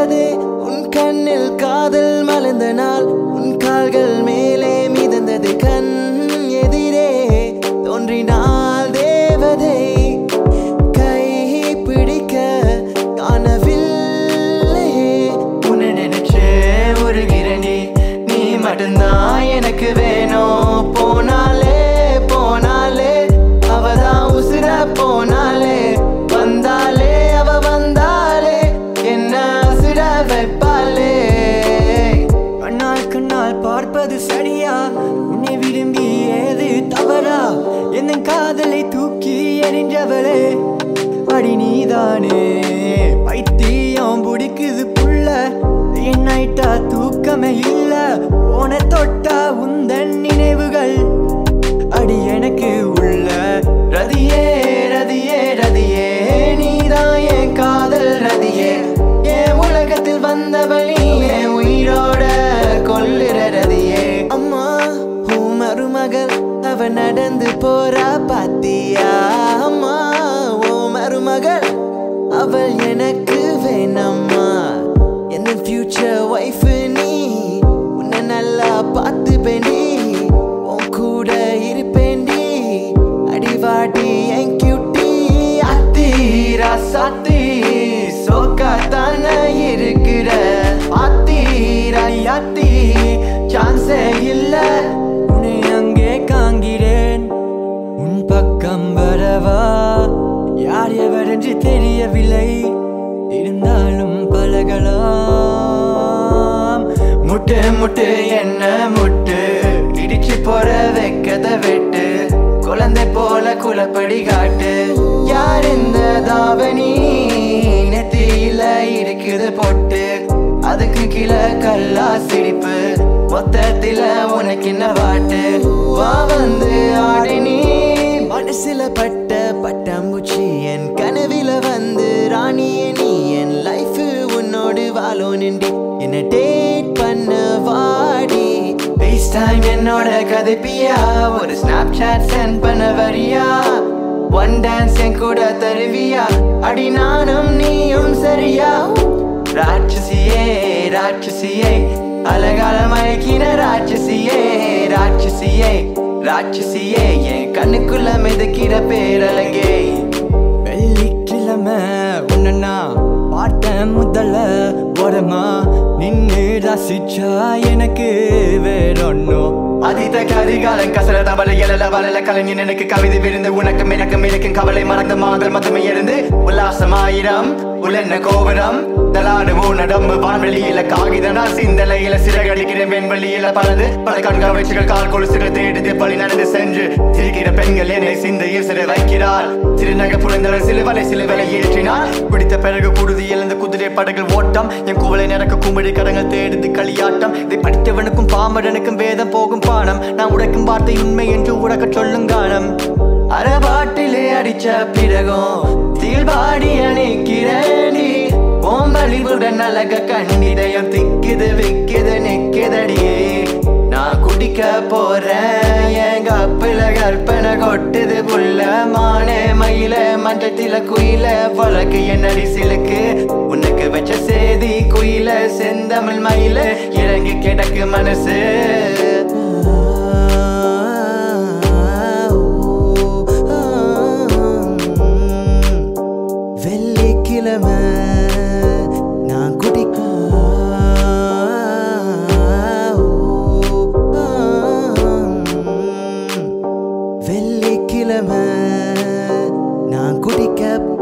தேவதே உன் கண்ணில் காதல் மலர்ந்த நாள் உன் கால்கள் மேலே மிதந்தது கண் எதிரே தோன்றினாள் தேவதை கை பிடிக்க காணவில்லையே உன்னை நினைச்சே உருகிறேனே நீ மட்டும்தான் எனக்கு வேணும் போனாலே போனாலே அவதான் உசுர போனாலே வந்தாலே அவ வந்தாலே என்ன உசுர வைப்பாலே கண்ணால் கண்ணால் பார்ப்பது சரியா உன்னை விரும்பி ஏது தவறா என் காதலை தூக்கி எறிஞ்சவளே அடி நீதானே பைத்தியம் பிடிக்குது புள்ள என்னைட்டா தூக்கமே இல்ல போன தொட்டா உந்தன் நினைவுகள் அடி எனக்கு உள்ள ரதியே ரதியே ரதியே நீதான் என் காதல் ரதியே என் உலகத்தில் வந்தவள் நீ என் உயிரோட கொல்லுற ரதியே அம்மா உன் மருமகள் அவ நடந்து போறா பாத்தியா அம்மா உன் மருமகள் அவள் எனக்கு வேணம்மா என் ஃபியூச்சர் வைஃப் நீ உன்னை நல்லா பார்த்துப்பேண்டி உன் கூட இருப்பேண்டி அடிவாடி என் கியூட்டி அத்தி ராசாத்தி சோக்காத்தான இருக்கிற அத்தி ராயாத்தி சான்ஸே இல்ல உன்னை அங்கே காண்கிறேன் உன் பக்கம் வரவா யார் எவர் என்று தெரியவில்லை இருந்தாலும் பழகலாம் முட்டு முட்டு என்ன முட்டு இடிச்சு போற வைக்கத வெட்டு குழந்தை போல குலப்படி காட்டு யார் இந்த தாவணி நெத்தியில இருக்குது பொட்டு அதுக்கு கீழே கல்லா சிரிப்பு மொத்தத்தில உனக்கு என்ன வாட்டு வா வந்து ஆடி நீ மனசுல பட்ட பட்டாம்பூச்சி என் கனவில வந்து ராணியே நீ என் லைஃப் உன்னோடு வாழோனுண்டி என்ன டேட் பண்ண வாடி ஃபேஸ் டைம் என்னோட கதைப்பியா ஒரு ஸ்னாப்சாட் சென்ட் பண்ண வரியா ஒன் டான்ஸ் என் கூட தருவியா அடி நானும் நீயும் சரியா ராட்சசியே ராட்சசியே அழகால மயக்கின ராட்சசியே ராட்சசியே ராட்சசியே என் கண்ணுக்குள்ள மிதக்கிற பேரழகே வெள்ளிக்கிழமை உன்னா பாட்டேன் முதல்ல ஓரமா நின்று ரசிச்சா எனக்கு வேறொன்னும் அதித கரிகாலன் கசல தவளை எழல வளல கலைஞன் எனக்கு கவிதை விருந்து உனக்கும் எனக்கும் இருக்கும் கவலை மறந்த மாதல் மத்தமே இருந்து உல்லாசமாயிரம் உலென்ன கோபுரம் தலாடுவோ நடம்பு வான்வெளியில காகிதனா சிந்தலையில சிறகடிக்கிற வெண்வெளியில பலது பல கண்கள் வச்சுகள் கால் கொலுசுகள் தேடுது பழி நடந்து சென்று சிரிக்கிற பெண்கள் என்னை சிந்தையில் சிறு வைக்கிறார் சிறுநக புலந்தவர் சிலுவலை சிலுவலை ஏற்றினார் பிடித்த பிறகு குருதி இழந்த குதிரை படகுகள் ஓட்டம் என் குவளை நடக்க குமிழி கடங்கள் தேடுது களியாட்டம் இதை படித்தவனுக்கும் பாமரனுக்கும் வேதம் போகும் பானம் நான் உடைக்கும் வார்த்தை உண்மை என்று உறக்க சொல்லும் கானம் அறபாட்டிலே அடிச்ச பிறகும் தீழ்பாடி அணைக்கிறேனி ஓம்பலிவுடன் அழக கண்ணிதயம் திக்குது விக்குது நிக்குதடியே நான் குடிக்க போறேன் எங்க அப்பில கற்பனை கொட்டுது புள்ள மானே மயில மஞ்சத்தில குயில வழக்கு என்னடி சிலுக்கு உனக்கு வச்ச சேதி குயில செந்தமிழ் மயில இறங்கி கிடக்கு மனசு வெள்ளிக்கிழமை நான் குடிக்க வெள்ளிக்கிழமை நான் குடிக்க